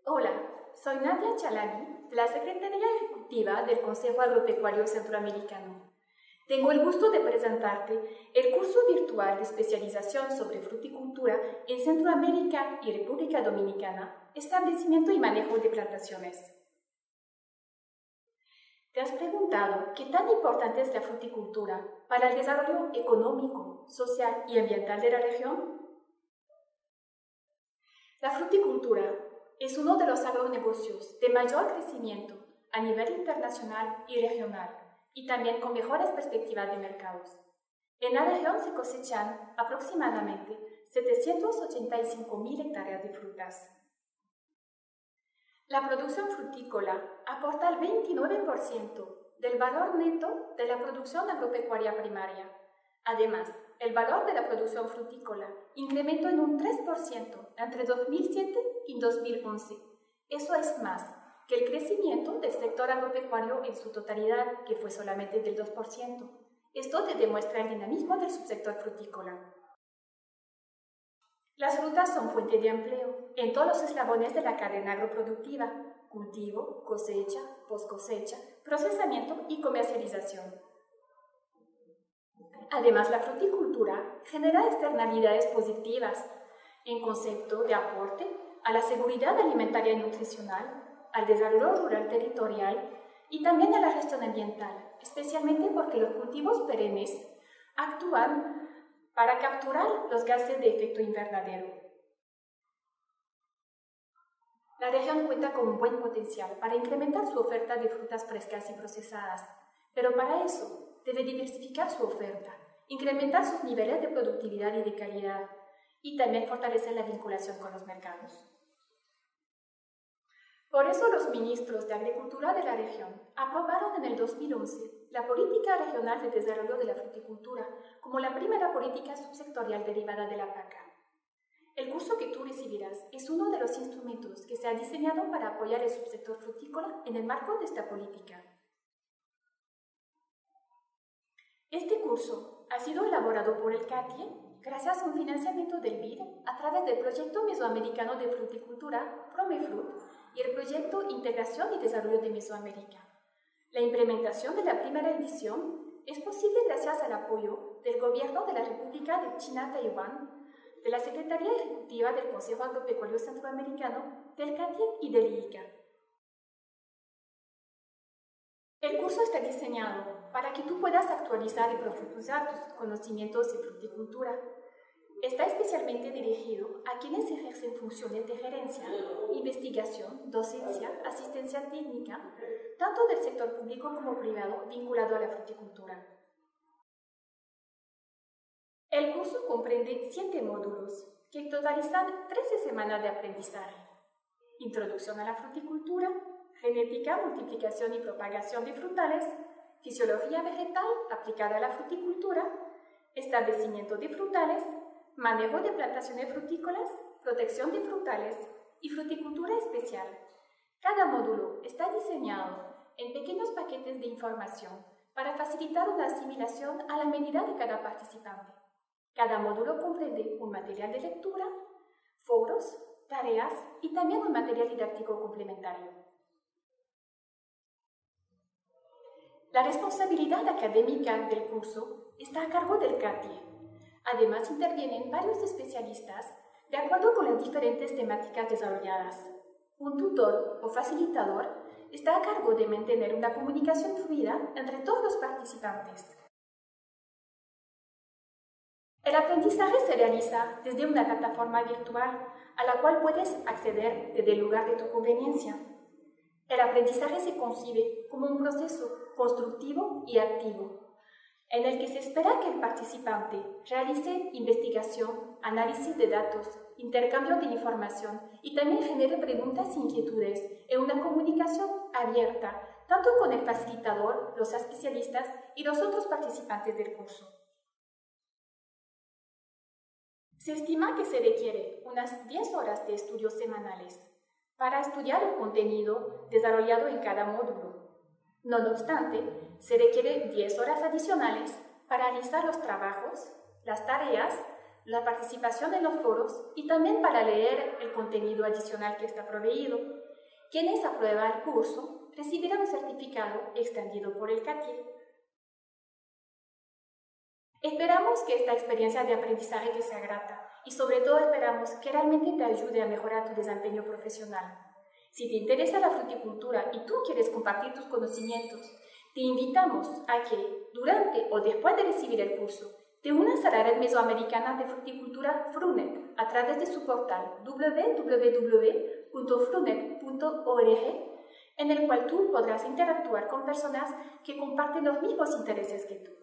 Hola, soy Nadia Chalami, de la Secretaría Ejecutiva del Consejo Agropecuario Centroamericano. Tengo el gusto de presentarte el curso virtual de especialización sobre fruticultura en Centroamérica y República Dominicana, establecimiento y manejo de plantaciones. ¿Te has preguntado qué tan importante es la fruticultura para el desarrollo económico, social y ambiental de la región? La fruticultura es uno de los agronegocios de mayor crecimiento a nivel internacional y regional, y también con mejores perspectivas de mercados. En la región se cosechan aproximadamente 785.000 hectáreas de frutas. La producción frutícola aporta el 29% del valor neto de la producción agropecuaria primaria. Además, el valor de la producción frutícola incrementó en un 3% entre 2007 y 2011. Eso es más que el crecimiento del sector agropecuario en su totalidad, que fue solamente del 2%. Esto te demuestra el dinamismo del subsector frutícola. Las frutas son fuente de empleo en todos los eslabones de la cadena agroproductiva: cultivo, cosecha, poscosecha, procesamiento y comercialización. Además, la fruticultura genera externalidades positivas en concepto de aporte a la seguridad alimentaria y nutricional, al desarrollo rural territorial y también a la gestión ambiental, especialmente porque los cultivos perennes actúan para capturar los gases de efecto invernadero. La región cuenta con un buen potencial para incrementar su oferta de frutas frescas y procesadas, pero para eso debe diversificar su oferta, incrementar sus niveles de productividad y de calidad, y también fortalecer la vinculación con los mercados. Por eso los ministros de Agricultura de la región aprobaron en el 2011 la Política Regional de Desarrollo de la Fruticultura como la primera política subsectorial derivada de la PAC. El curso que tú recibirás es uno de los instrumentos que se ha diseñado para apoyar el subsector frutícola en el marco de esta política. Este curso ha sido elaborado por el CATIE gracias a un financiamiento del BID a través del Proyecto Mesoamericano de Fruticultura, PROMEFRUT, y el Proyecto Integración y Desarrollo de Mesoamérica. La implementación de la primera edición es posible gracias al apoyo del Gobierno de la República de China-Taiwán, de la Secretaría Ejecutiva del Consejo Agropecuario Centroamericano, del CATIE y del IICA. El curso está diseñado para que tú puedas actualizar y profundizar tus conocimientos en fruticultura. Está especialmente dirigido a quienes ejercen funciones de gerencia, investigación, docencia, asistencia técnica, tanto del sector público como privado vinculado a la fruticultura. El curso comprende 7 módulos que totalizan 13 semanas de aprendizaje: introducción a la fruticultura, genética, multiplicación y propagación de frutales, fisiología vegetal aplicada a la fruticultura, establecimiento de frutales, manejo de plantaciones frutícolas, protección de frutales y fruticultura especial. Cada módulo está diseñado en pequeños paquetes de información para facilitar una asimilación a la medida de cada participante. Cada módulo comprende un material de lectura, foros, tareas y también un material didáctico complementario. La responsabilidad académica del curso está a cargo del CATIE. Además, intervienen varios especialistas de acuerdo con las diferentes temáticas desarrolladas. Un tutor o facilitador está a cargo de mantener una comunicación fluida entre todos los participantes. El aprendizaje se realiza desde una plataforma virtual a la cual puedes acceder desde el lugar de tu conveniencia. El aprendizaje se concibe como un proceso constructivo y activo, en el que se espera que el participante realice investigación, análisis de datos, intercambio de información y también genere preguntas e inquietudes en una comunicación abierta, tanto con el facilitador, los especialistas y los otros participantes del curso. Se estima que se requiere unas 10 horas de estudios semanales para estudiar el contenido desarrollado en cada módulo. No obstante, se requiere 10 horas adicionales para realizar los trabajos, las tareas, la participación en los foros y también para leer el contenido adicional que está proveído. Quienes aprueban el curso recibirán un certificado extendido por el CATIE. Esperamos que esta experiencia de aprendizaje te sea grata y sobre todo esperamos que realmente te ayude a mejorar tu desempeño profesional. Si te interesa la fruticultura y tú quieres compartir tus conocimientos, te invitamos a que durante o después de recibir el curso te unas a la Red Mesoamericana de Fruticultura FRUNET a través de su portal www.frunet.org, en el cual tú podrás interactuar con personas que comparten los mismos intereses que tú.